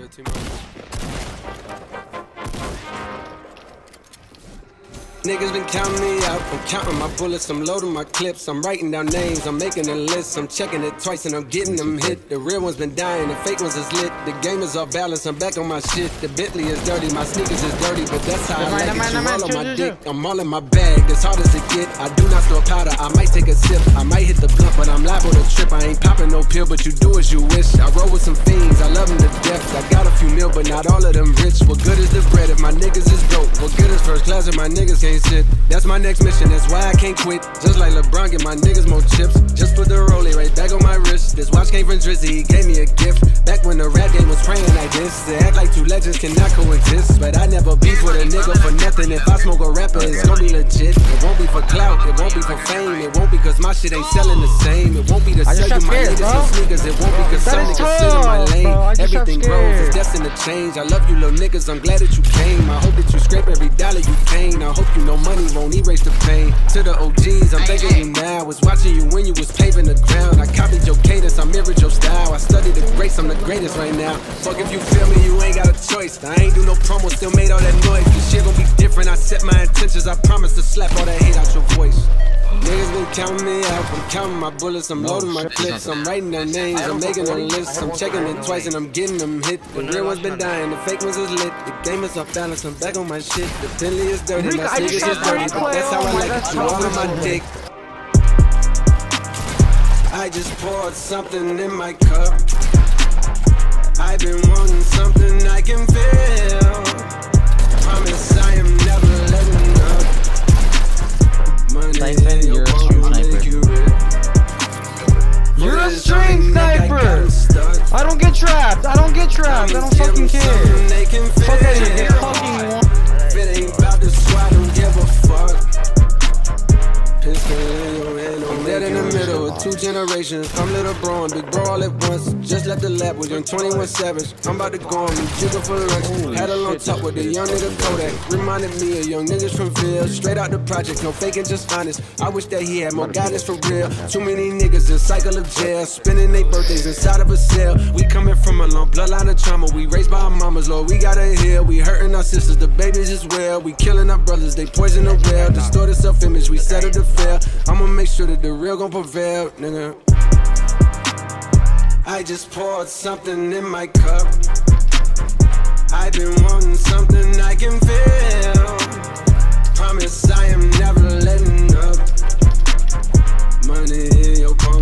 good, T-Mobile. Niggas been counting me out, I'm counting my bullets, I'm loading my clips, I'm writing down names, I'm making a list, I'm checking it twice and I'm getting them hit. The real ones been dying, the fake ones is lit, the game is off balance, I'm back on my shit. The Bentley is dirty, my sneakers is dirty, but that's how I like it. You all on my dick, I'm all in my bag, as hard as it get. I do not store powder, I might take a sip, I might hit the blunt, but I'm liable to trip. I ain't popping no pill, but you do as you wish. I roll with some fiends, I love them to death. I got a few mil, but not all of them rich. What good is the bread if my niggas is broke? What good is first class if my niggas can't sit? That's my next mission, that's why I can't quit. Just like LeBron, get my niggas more chips. Just put the rollie right back on my wrist. This watch came from Drizzy, he gave me a gift. Back when the rap game was praying like this. They act like two legends cannot coexist. But I never beef with a nigga for nothing. If I smoke a rapper, it's gonna be legit. It won't be for clout, it won't be for fame. It won't be cause my shit ain't selling the same. It won't be to sell you my niggas and sneakers. It won't be cause some niggas sit in my lane. Everything grows, it's destined to change. I love you little niggas, I'm glad that you came. I hope that you scrape every dollar you came. I hope you know money won't erase the pain. To the OGs, I'm thanking you now. Was watching you when you was paving the ground. I copied your cadence, I mirrored your style. I studied the greats, I'm the greatest right now. Fuck if you feel me, you ain't got a choice. I ain't do no promo, still made all that noise. This shit gon' be different, I set my intentions. I promise to slap all that hate out your voice. Niggas been counting me out, I'm counting my bullets, I'm loading my clips, I'm writing their names, I'm making a list, I'm checking it twice and I'm getting them hit. The real ones been dying, the fake ones is lit, the game is off balance, I'm back on my shit. The Bentley is dirty, my sneakers is dirty, but that's how I like it, you all on my dick. I just poured something in my cup, I've been wanting something I can feel. Promise I am never letting up. Typhon, you're a stream sniper. You're a stream sniper! I don't get trapped, I don't get trapped, I don't fucking care. Fuck out of here, fucking one. If it ain't about the squad, don't give a fuck. Pistol in your hand, I'm dead in the middle of two generations. I'm little bro and big bro all at once. Just left the lab with young 21 Savage. I'm about to go on me jigger for lunch. Had a long talk with the young nigga Kodak. Reminded me of young niggas from Ville. Straight out the project, no faking, just honest. I wish that he had more guidance for real. Too many niggas in cycle of jail, spending their birthdays inside of a cell. We coming from a long bloodline of trauma. We raised by our mamas, Lord, we gotta heal. We hurting our sisters, the babies as well. We killing our brothers, they poison the well. Distorted self-image, we settle to fail. I'ma make sure that the real gon' prevail, nigga. I just poured something in my cup, I've been wanting something I can feel. Promise I am never letting up. Money in your palm.